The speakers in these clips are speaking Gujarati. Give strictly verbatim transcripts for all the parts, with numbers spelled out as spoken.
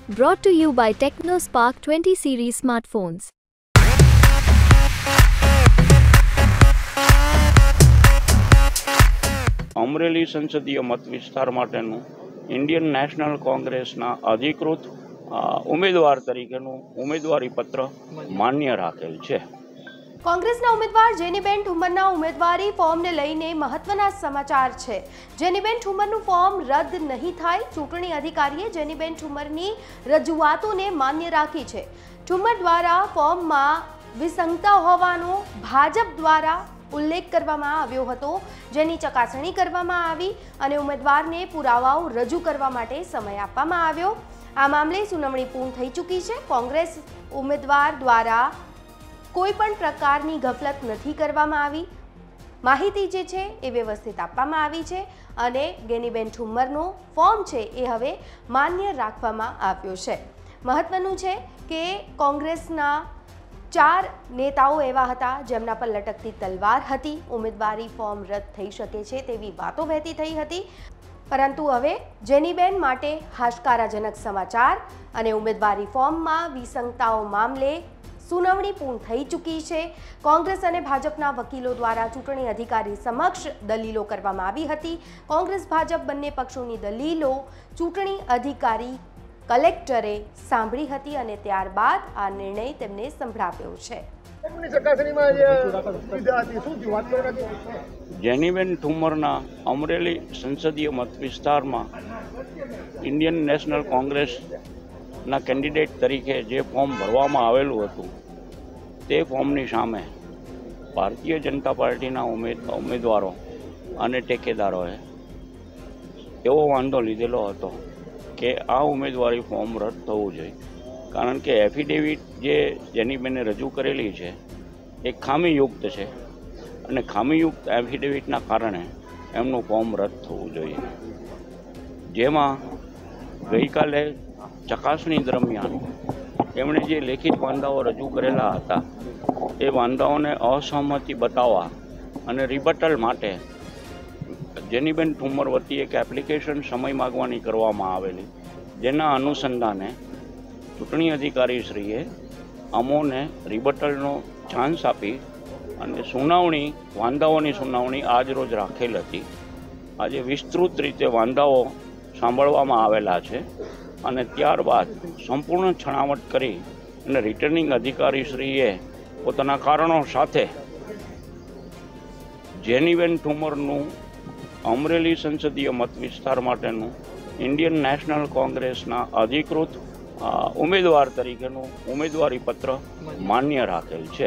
Brought to you by TechnoSpark twenty series smartphones. Amreli સંસદીય મત વિસ્તાર માટેનું ઇન્ડિયન નેશનલ કોંગ્રેસના અધિકૃત ઉમેદવાર તરીકેનું ઉમેદવારી પત્ર માન્ય રાખેલ છે. કોંગ્રેસના ઉમેદવાર જેનીબેન ઠુમરના ઉમેદવારી ફોર્મને લઈને મહત્વના સમાચાર છે. જેનીબેન ઠુમરનું ફોર્મ રદ નહીં થાય. ચૂંટણી અધિકારીએ જેનીબેન ઠુમરની રજૂઆતોને માન્ય રાખી છે. ઠુમર દ્વારા ફોર્મમાં વિસંગતા હોવાનો ભાજપ દ્વારા ઉલ્લેખ કરવામાં આવ્યો હતો, જેની ચકાસણી કરવામાં આવી અને ઉમેદવારને પુરાવાઓ રજૂ કરવા માટે સમય આપવામાં આવ્યો. આ મામલે સુનાવણી પૂર્ણ થઈ ચૂકી છે. કોંગ્રેસ ઉમેદવાર દ્વારા કોઈ પણ પ્રકારની ગફલત નથી કરવામાં આવી. માહિતી જે છે એ વ્યવસ્થિત આપવામાં આવી છે અને જેનીબેન ઠુમરનું ફોર્મ છે એ હવે માન્ય રાખવામાં આવ્યો છે. મહત્વનું છે કે કોંગ્રેસના ચાર નેતાઓ એવા હતા જેમના પર લટકતી તલવાર હતી. ઉમેદવારી ફોર્મ રદ થઈ શકે છે તેવી વાતો વહેતી થઈ હતી, પરંતુ હવે જેનીબેન માટે હાશકારાજનક સમાચાર અને ઉમેદવારી ફોર્મમાં વિસંગતાઓ મામલે સુનાવણી પૂર્ણ થઈ ચૂકી છે. કોંગ્રેસ અને ભાજપના વકીલો દ્વારા ચૂંટણી અધિકારી સમક્ષ દલીલો કરવામાં આવી હતી. કોંગ્રેસ ભાજપ બંને પક્ષોની દલીલો ચૂંટણી અધિકારી કલેક્ટરે સાંભળી હતી અને ત્યારબાદ આ નિર્ણય તેમને સંભળાવ્યો છે. જેનીબેન ઠુમરના અમરેલી સંસદીય મત વિસ્તારમાં ઇન્ડિયન નેશનલ કોંગ્રેસના કેન્ડિડેટ તરીકે જે ફોર્મ ભરવામાં આવેલું હતું તે ફોર્મની સામે ભારતીય જનતા પાર્ટીના ઉમેદ ઉમેદવારો અને ટેકેદારોએ એવો વાંધો લીધેલો હતો કે આ ઉમેદવારી ફોર્મ રદ થવું જોઈએ, કારણ કે એફિડેવિટ જે જેનીબેને રજૂ કરેલી છે એ ખામીયુક્ત છે અને ખામીયુક્ત એફિડેવિટના કારણે એમનું ફોર્મ રદ થવું જોઈએ. જેમાં ગઈકાલે ચકાસણી દરમિયાન એમણે જે લેખિત વાંધાઓ રજૂ કરેલા હતા એ વાંધાઓને અસહમતિ બતાવવા અને રિબટલ માટે જેનીબેન ઠુમર વતી એક એપ્લિકેશન સમય માગવાની કરવામાં આવેલી, જેના અનુસંધાને ચૂંટણી અધિકારીશ્રીએ અમોને રિબટલનો ચાન્સ આપી અને સુનાવણી વાંધાઓની સુનાવણી આજ રોજ રાખેલ હતી. આજે વિસ્તૃત રીતે વાંધાઓ સાંભળવામાં આવેલા છે અને ત્યારબાદ સંપૂર્ણ છણાવટ કરી અને રિટર્નિંગ અધિકારીશ્રીએ પોતાના કારણો સાથે જેનીબેન ઠુમરનું અમરેલી સંસદીય મત વિસ્તાર માટેનું ઇન્ડિયન નેશનલ કોંગ્રેસના અધિકૃત ઉમેદવાર તરીકેનું ઉમેદવારી પત્ર માન્ય રાખેલ છે.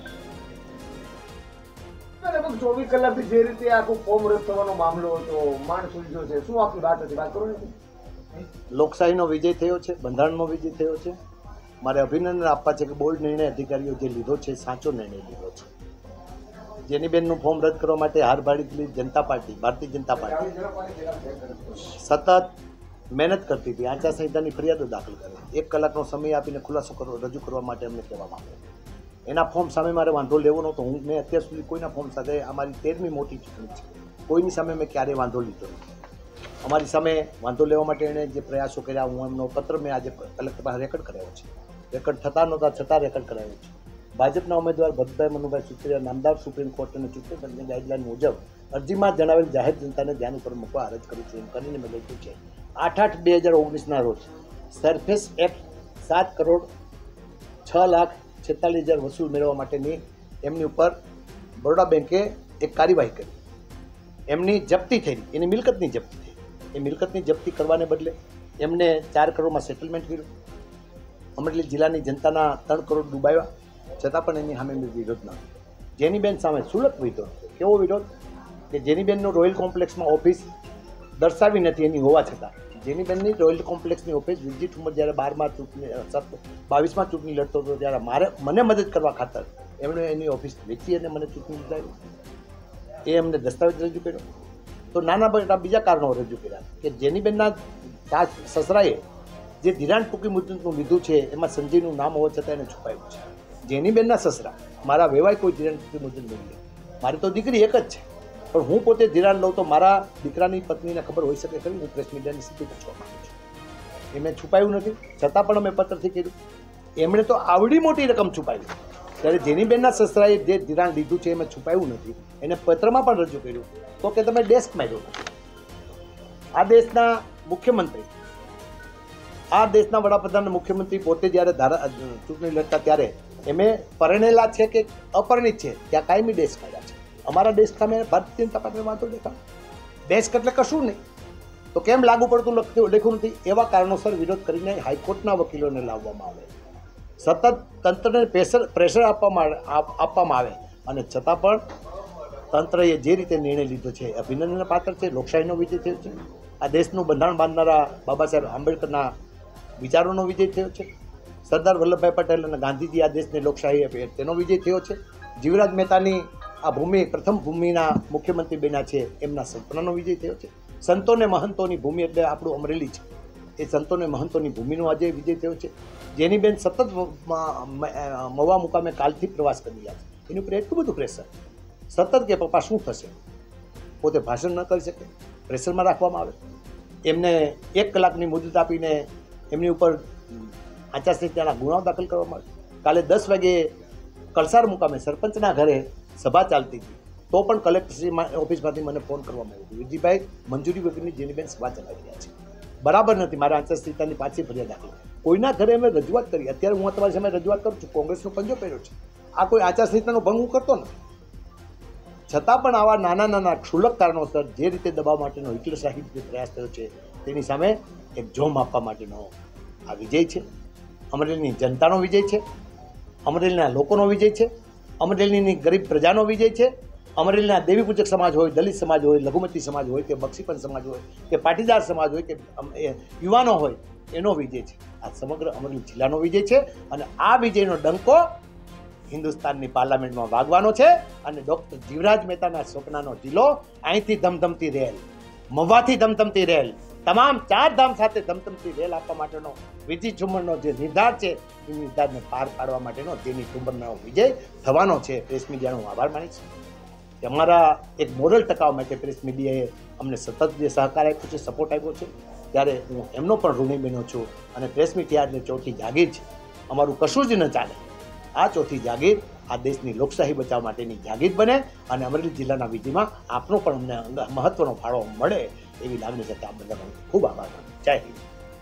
ચોવીસ કલાકથી જે રીતે આખો ફોર્મ રદ થવાનો મામલો હતો, માંડ સુલઝ્યો છે, શું આખી વાત હતી? વાત કરો ને. લોકશાહીનો વિજય થયો છે, બંધારણનો વિજય થયો છે. મારે અભિનંદન આપવા છે કે બોર્ડ નિર્ણય અધિકારીઓ જે લીધો છે સાચો નિર્ણય લીધો છે. જેનીબેનનું ફોર્મ રદ કરવા માટે હાર ભાડેલી જનતા પાર્ટી ભારતીય જનતા પાર્ટી સતત મહેનત કરતી હતી. આચારસંહિતાની ફરિયાદો દાખલ કરી, એક કલાકનો સમય આપીને ખુલાસો કરો રજૂ કરવા માટે અમને કહેવામાં આવ્યો. એના ફોર્મ સામે મારે વાંધો લેવો નહોતો. હું મેં અત્યાર સુધી કોઈના ફોર્મ સાથે, અમારી તેરમી મોટી ચૂંટણી છે, કોઈની સામે મેં ક્યારેય વાંધો લીધો નથી. અમારી સામે વાંધો લેવા માટે એણે જે પ્રયાસો કર્યા, હું એમનો પત્ર મેં આજે કલેક્ટર પાસે રેકોર્ડ કરાવ્યો છે. રેકોર્ડ થતા નહોતા છતાં રેકોર્ડ કરાવ્યો છે. ભાજપના ઉમેદવાર ભરતભાઈ મનુભાઈ સુત્રિયા નામદાર સુપ્રીમ કોર્ટ અને ચૂંટણી પંચની ગાઈડલાઈન મુજબ અરજીમાં જણાવેલ જાહેર જનતાને ધ્યાન ઉપર મૂકવા અરજ કરું છું એમ કરીને મેં લખ્યું છે. આઠ આઠ બે હજાર ઓગણીસના રોજ સરફેસ એક્ટ સાત કરોડ છ લાખ છેતાલીસ હજાર વસૂલ મેળવવા માટેની એમની ઉપર બરોડા બેંકે એક કાર્યવાહી કરી. એમની જપ્તી થઈ, એની મિલકતની જપ્તી થઈ. એ મિલકતની જપ્તી કરવાને બદલે એમને ચાર કરોડમાં સેટલમેન્ટ કર્યું. અમરેલી જિલ્લાની જનતાના ત્રણ કરોડ ડૂબાવ્યા, છતાં પણ એની સામે વિરોધ ન. જેનીબેન સામે સુલભ વિરોધ. કેવો વિરોધ? કે જેનીબેનનું રોયલ કોમ્પ્લેક્સમાં ઓફિસ દર્શાવી નથી એની હોવા છતાં. જેનીબેનની રોયલ કોમ્પ્લેક્સની ઓફિસ વિરજી ઠુમર જ્યારે બારમાં ચૂંટણી બાવીસમાં ચૂંટણી લડતો હતો ત્યારે મારે મને મદદ કરવા ખાતર એમણે એની ઓફિસ વેચી અને મને ચૂંટણી જીતાવી. એ એમને દસ્તાવેજ રજૂ કર્યો. તો નાના મોટા બીજા કારણો રજૂ કર્યા કે જેનીબેનના સસરાએ જે ધિરાણ ટૂંકી મુદતનું લીધું છે એમાં સંજયનું નામ હોવા છતાં એને છુપાયું છે. જેનીબેનના સસરા મારા વેવાય કોઈ ધિરાણ ટૂંકી મુદત નહીં લે. મારી તો દીકરી એક જ છે, પણ હું પોતે ધિરાણ લઉં તો મારા દીકરાની પત્નીને ખબર હોઈ શકે ખરી. હું પ્રેસ મીડિયાની સ્થિતિ પૂછવા માંગુ છું. એ મેં છુપાયું નથી, છતાં પણ અમે પત્રથી કીધું. એમણે તો આવડી મોટી રકમ છુપાવી, ત્યારે જેનીબેનના સસરાએ જે ધિરાણ લીધું છે એમાં છુપાયું નથી, એને પત્રમાં પણ રજૂ કર્યું. તો કે તમે ડેસ્ક માંગ્યો નથી. આ દેશના મુખ્યમંત્રી આ દેશના વડાપ્રધાન મુખ્યમંત્રી પોતે જ્યારે ધારા ચૂંટણી લડતા ત્યારે એમે પરણેલા છે કે અપરિણિત છે ત્યાં કાયમી ડેસ્ક માંગ્યા છે. અમારા ડેસ્ક સામે ભારતીય જનતા પાર્ટીને વાંધો દેખાય, ડેસ્ક એટલે કશું નહીં, તો કેમ લાગુ પડતું લખ્યું નથી? એવા કારણોસર વિરોધ કરીને હાઈકોર્ટના વકીલોને લાવવામાં આવે, સતત તંત્રને પ્રેશર પ્રેશર આપવામાં આપવામાં આવે, અને છતાં પણ તંત્રએ જે રીતે નિર્ણય લીધો છે એ અભિનંદનના પાત્ર છે. લોકશાહીનો વિજય થયો છે. આ દેશનું બંધારણ બાંધનારા બાબા સાહેબ આંબેડકરના વિચારોનો વિજય થયો છે. સરદાર વલ્લભભાઈ પટેલ અને ગાંધીજી આ દેશની લોકશાહી આપી તેનો વિજય થયો છે. જીવરાજ મહેતાની આ ભૂમિ પ્રથમ ભૂમિના મુખ્યમંત્રી બન્યા છે, એમના સપનાનો વિજય થયો છે. સંતોને મહંતોની ભૂમિ એટલે આપણું અમરેલી છે, એ સંતોને મહંતોની ભૂમિનો આજે વિજય થયો છે. જેનીબેન સતત મવા મુકામે કાલથી પ્રવાસ કરી રહ્યા છે, એની ઉપર એટલું બધું પ્રેશર સતત કે પપ્પા શું થશે, પોતે ભાષણ ન કરી શકે, પ્રેશરમાં રાખવામાં આવે. એમને એક કલાકની મુદત આપીને એમની ઉપર આચારસંહિતાના ગુનાઓ દાખલ કરવામાં આવે. કાલે દસ વાગે કલસાર મુકામે સરપંચના ઘરે સભા ચાલતી હતી, તો પણ કલેક્ટરશ્રી ઓફિસમાંથી મને ફોન કરવામાં આવ્યો, વિજયભાઈ મંજૂરી વગરની જેનીબેન સભા ચલાવી રહ્યા છે, બરાબર નથી, મારા આચારસંહિતાની પાછી ફરિયાદ દાખલ. કોઈના ઘરે અમે રજૂઆત કરી, અત્યારે હું તમારી સામે રજૂઆત કરું છું, કોંગ્રેસનો પંજો પહેર્યો છે, આ કોઈ આચારસંહિતાનો ભંગ હું કરતો નથી. છતાં પણ આવા નાના નાના ક્ષુલ્લક કારણોસર જે રીતે દબાવ માટેનો હિટલરશાહી પ્રયાસ થયો છે તેની સામે એક જોમ આપવા માટેનો આ વિજય છે. અમરેલીની જનતાનો વિજય છે, અમરેલીના લોકોનો વિજય છે, અમરેલીની ગરીબ પ્રજાનો વિજય છે, અમરેલીના દેવી પૂજક સમાજ હોય, દલિત સમાજ હોય, લઘુમતી સમાજ હોય કે બક્ષીપંચ સમાજ હોય કે પાટીદાર સમાજ હોય કે યુવાનો હોય, એનો વિજય છે. આ સમગ્ર અમરેલી જિલ્લાનો વિજય છે, અને આ વિજયનો ડંકો હિન્દુસ્તાનની પાર્લામેન્ટમાં વાગવાનો છે. અને ડૉક્ટર જીવરાજ મહેતાના સ્વપ્નાનો જિલ્લો અહીંથી ધમધમતી રેલ, મહુવાથી ધમધમતી રેલ, તમામ ચાર ધામ સાથે ધમધમતી રેલ આપવા માટેનો વિજય ઠુમરનો જે નિર્ધાર છે એ નિર્ધારને પાર પાડવા માટેનો જેની ઠુમરનો વિજય થવાનો છે. પ્રેસ મીડિયાનો હું આભાર માનીશ કે અમારા એક મોરલ ટકાવવા માટે પ્રેસ મીડિયાએ અમને સતત જે સહકાર આપ્યો છે, સપોર્ટ આપ્યો છે, ત્યારે હું એમનો પણ ઋણી બન્યો છું. અને પ્રેસ મીડિયા એટલે ચોથી જાગીર છે, અમારું કશું જ ન ચાલે. આ ચોથી જાગીર આ દેશની લોકશાહી બચાવવા માટેની જાગીર બને, અને અમરેલી જિલ્લાના વિજયમાં આપનો પણ અમને મહત્વનો ફાળો મળે એવી લાગણી સાથે આ બધાનો ખૂબ આભાર માનું. જય હિન્દ.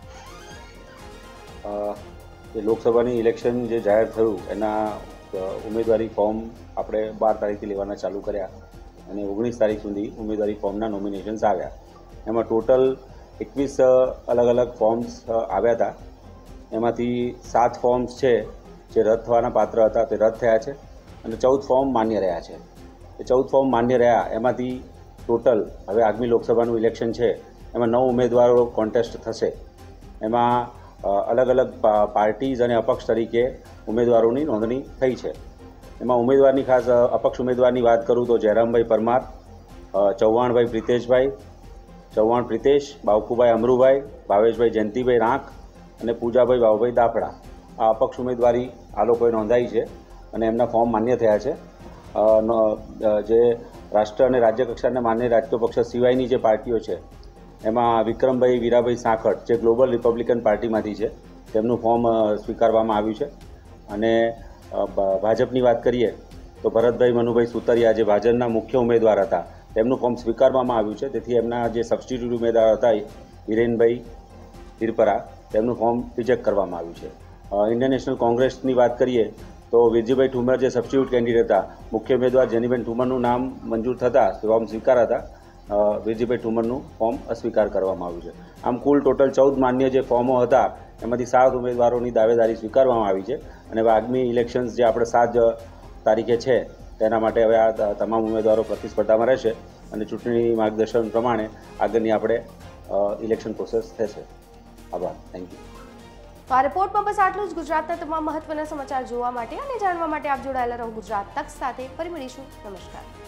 જે લોકસભાની ઇલેક્શન જે જાહેર થયું એના ઉમેદવારી ફોર્મ આપણે બાર તારીખથી લેવાના ચાલુ કર્યા, અને ઓગણીસ તારીખ સુધી ઉમેદવારી ફોર્મના નોમિનેશન્સ આવ્યા. એમાં ટોટલ એકવીસ અલગ અલગ ફોર્મ્સ આવ્યા હતા. એમાંથી સાત ફોર્મ્સ છે જે રદ થવાના પાત્ર હતા તે રદ થયા છે, અને ચૌદ ફોર્મ માન્ય રહ્યા છે. એ ચૌદ ફોર્મ માન્ય રહ્યા એમાંથી ટોટલ હવે આગામી લોકસભાનું ઇલેક્શન છે એમાં નવ ઉમેદવારો કોન્ટેસ્ટ થશે. એમાં અલગ અલગ પાર્ટીઝ અને અપક્ષ તરીકે ઉમેદવારોની નોંધણી થઈ છે. એમાં ઉમેદવારની ખાસ અપક્ષ ઉમેદવારની વાત કરું તો જયરામભાઈ પરમાર, ચૌહાણભાઈ પ્રિતેશભાઈ, ચૌહાણ પ્રિતેશ, બાવકુભાઈ અમરુભાઈ, ભાવેશભાઈ જયંતિભાઈ રાંક અને પૂજાભાઈ બાબુભાઈ દાફડા, આ અપક્ષ ઉમેદવારી આ લોકોએ નોંધાઈ છે, અને એમના ફોર્મ માન્ય થયા છે. જે રાષ્ટ્ર અને રાજ્ય કક્ષાના માન્ય રાજકીય પક્ષ સિવાયની જે પાર્ટીઓ છે એમાં વિક્રમભાઈ વીરાભાઈ સાંખટ જે ગ્લોબલ રિપબ્લિકન પાર્ટીમાંથી છે તેમનું ફોર્મ સ્વીકારવામાં આવ્યું છે. અને ભાજપની વાત કરીએ તો ભરતભાઈ મનુભાઈ સુતરિયા જે ભાજપના મુખ્ય ઉમેદવાર હતા તેમનું ફોર્મ સ્વીકારવામાં આવ્યું છે. તેથી એમના જે સબસ્ટિટ્યૂટ ઉમેદવાર હતા હિરેનભાઈ હિરપરા તેમનું ફોર્મ રિજેક્ટ કરવામાં આવ્યું છે. ઇન્ડિયન નેશનલ કોંગ્રેસની વાત કરીએ તો વિરજીભાઈ ઠુમર જે સબસ્ટિટ્યૂટ કેન્ડિડેટ હતા, મુખ્ય ઉમેદવાર જેનીબેન ઠુમરનું નામ મંજૂર થતાં ફોર્મ સ્વીકારાતા વિરજીભાઈ ઠુમરનું ફોર્મ અસ્વીકાર કરવામાં આવ્યું છે. આમ કુલ ટોટલ ચૌદ માન્ય જે ફોર્મો હતા એમાંથી સાત ઉમેદવારોની દાવેદારી સ્વીકારવામાં આવી છે. અને હવે આગામી ઇલેક્શન્સ જે આપણે સાત તારીખે છે તેના માટે હવે આ તમામ ઉમેદવારો પ્રતિસ્પર્ધામાં રહેશે, અને ચૂંટણી માર્ગદર્શન પ્રમાણે આગળની આપણે ઇલેક્શન પ્રોસેસ થશે. આભાર. Thank you. તો આ રિપોર્ટમાં બસ આટલું જ. ગુજરાતના તમામ મહત્વના સમાચાર જોવા માટે અને જાણવા માટે આપ જોડાયેલા રહો ગુજરાત તક સાથે. ફરી મળીશું. નમસ્કાર.